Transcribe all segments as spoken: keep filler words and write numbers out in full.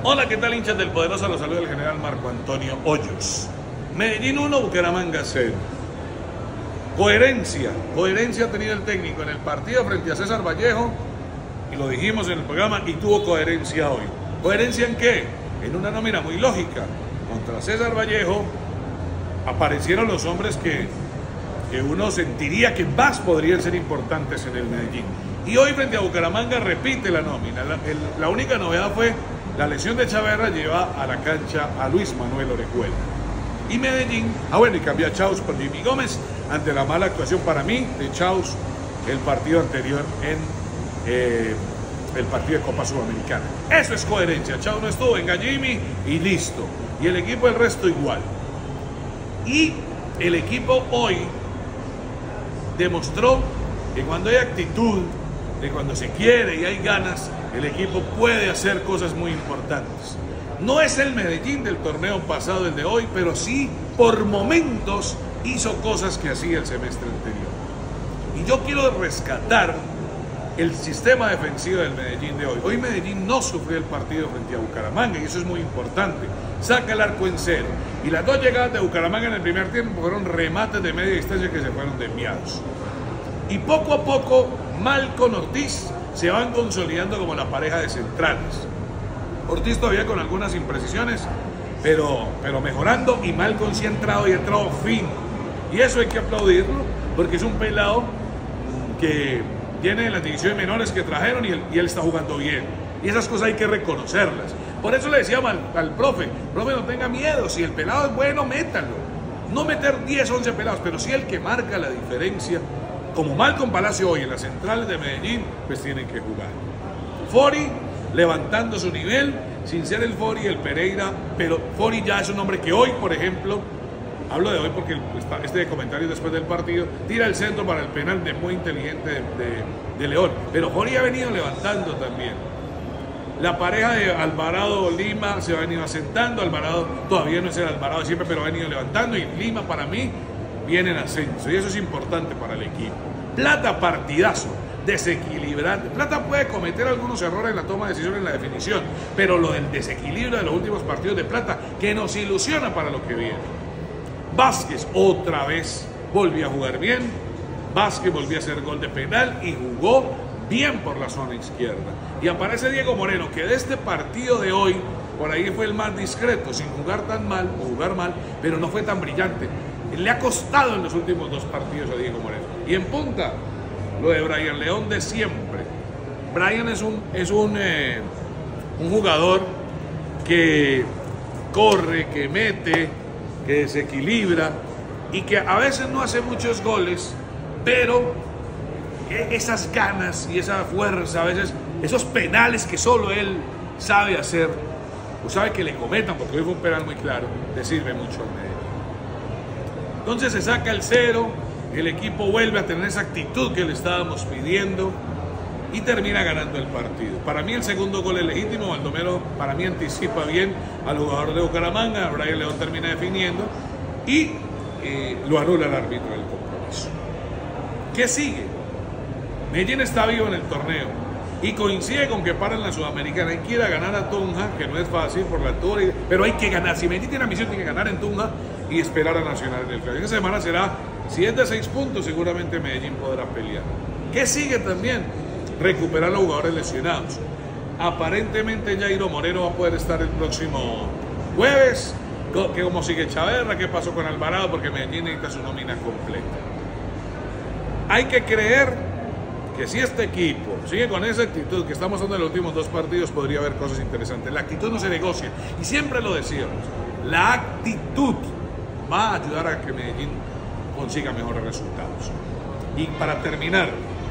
Hola, ¿qué tal, hinchas del Poderoso? Los saluda el general Marco Antonio Hoyos. Medellín uno, Bucaramanga cero. Coherencia, coherencia ha tenido el técnico en el partido frente a César Vallejo, y lo dijimos en el programa, y tuvo coherencia hoy. ¿Coherencia en qué? En una nómina muy lógica. Contra César Vallejo aparecieron los hombres que, que uno sentiría que más podrían ser importantes en el Medellín. Y hoy frente a Bucaramanga repite la nómina. La, el, la única novedad fue la lesión de Chaverra, lleva a la cancha a Luis Manuel Orejuela. Y Medellín, ah bueno, y cambia a Chaus por Jimmy Gómez ante la mala actuación para mí de Chaus el partido anterior en eh, el partido de Copa Sudamericana. Eso es coherencia. Chaus no estuvo, venga Jimmy y listo. Y el equipo, el resto igual. Y el equipo hoy demostró que cuando hay actitud, que cuando se quiere y hay ganas, el equipo puede hacer cosas muy importantes. No es el Medellín del torneo pasado, el de hoy, pero sí por momentos hizo cosas que hacía el semestre anterior. Y yo quiero rescatar el sistema defensivo del Medellín de hoy. Hoy Medellín no sufrió el partido frente a Bucaramanga, y eso es muy importante. Saca el arco en cero. Y las dos llegadas de Bucaramanga en el primer tiempo fueron remates de media distancia que se fueron desviados. Y poco a poco, Malcom Ortiz se van consolidando como la pareja de centrales. Ortiz todavía con algunas imprecisiones, pero, pero mejorando, y Malcom sí ha entrado y ha entrado fino. Y eso hay que aplaudirlo, porque es un pelado que tiene las divisiones menores que trajeron y él, y él está jugando bien. Y esas cosas hay que reconocerlas. Por eso le decíamos al, al profe, profe, no tenga miedo, si el pelado es bueno, métalo. No meter diez, once pelados, pero sí el que marca la diferencia. Como Malcom Palacio hoy en las centrales de Medellín, pues tienen que jugar. Fori levantando su nivel, sin ser el Fori, el Pereira, pero Fori ya es un hombre que hoy, por ejemplo, hablo de hoy porque este comentario después del partido, tira el centro para el penal de muy inteligente de, de, de León, pero Fori ha venido levantando también. La pareja de Alvarado Lima se ha venido asentando. Alvarado todavía no es el Alvarado de siempre, pero ha venido levantando, y Lima para mí viene en ascenso, y eso es importante para el equipo. Plata, partidazo, desequilibrante. Plata puede cometer algunos errores en la toma de decisiones, en la definición, pero lo del desequilibrio de los últimos partidos de Plata, que nos ilusiona para lo que viene. Vázquez otra vez volvió a jugar bien. Vázquez volvió a hacer gol de penal y jugó bien por la zona izquierda. Y aparece Diego Moreno, que de este partido de hoy, por ahí fue el más discreto, sin jugar tan mal, o jugar mal, pero no fue tan brillante. Le ha costado en los últimos dos partidos a Diego Moreno. Y en punta, lo de Brian León de siempre. Brian es un, es un, eh, un jugador que corre, que mete, que desequilibra, y que a veces no hace muchos goles, pero esas ganas y esa fuerza, a veces esos penales que solo él sabe hacer, o sabe que le cometan, porque hoy fue un penal muy claro, le sirve mucho al Medellín. Entonces se saca el cero, el equipo vuelve a tener esa actitud que le estábamos pidiendo y termina ganando el partido. Para mí el segundo gol es legítimo. Baldomero para mí anticipa bien al jugador de Bucaramanga, Brian León termina definiendo y eh, lo anula el árbitro del compromiso. ¿Qué sigue? Medellín está vivo en el torneo y coincide con que para en la Sudamericana y quiera ganar a Tunja, que no es fácil por la altura, pero hay que ganar. Si Medellín tiene ambición, tiene que ganar en Tunja y esperar a Nacional en el clásico. Esa semana será, si es de seis puntos, seguramente Medellín podrá pelear. ¿Qué sigue también? Recuperar a los jugadores lesionados. Aparentemente Jairo Moreno va a poder estar el próximo jueves. ¿Qué, cómo sigue Chaverra? ¿Qué pasó con Alvarado? Porque Medellín necesita su nómina completa. Hay que creer que si este equipo sigue con esa actitud que estamos dando en los últimos dos partidos, podría haber cosas interesantes. La actitud no se negocia, y siempre lo decíamos, la actitud va a ayudar a que Medellín consiga mejores resultados. Y para terminar,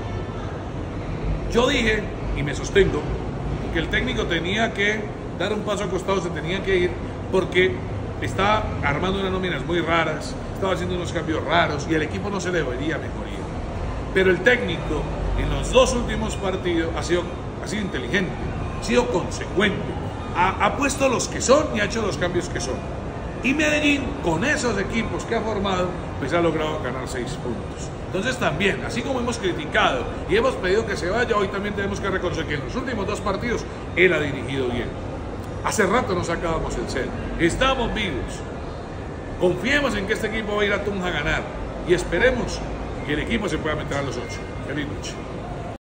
yo dije, y me sostengo, que el técnico tenía que dar un paso al costado, se tenía que ir, porque estaba armando unas nóminas muy raras, estaba haciendo unos cambios raros, y el equipo no se le vería mejoría. Pero el técnico en los dos últimos partidos ha sido, ha sido inteligente, ha sido consecuente, ha, ha puesto los que son y ha hecho los cambios que son. Y Medellín, con esos equipos que ha formado, pues ha logrado ganar seis puntos. Entonces también, así como hemos criticado y hemos pedido que se vaya, hoy también tenemos que reconocer que en los últimos dos partidos él ha dirigido bien. Hace rato nos sacábamos el cero. Estamos vivos. Confiemos en que este equipo va a ir a Tunja a ganar y esperemos que el equipo se pueda meter a los ocho. Feliz noche.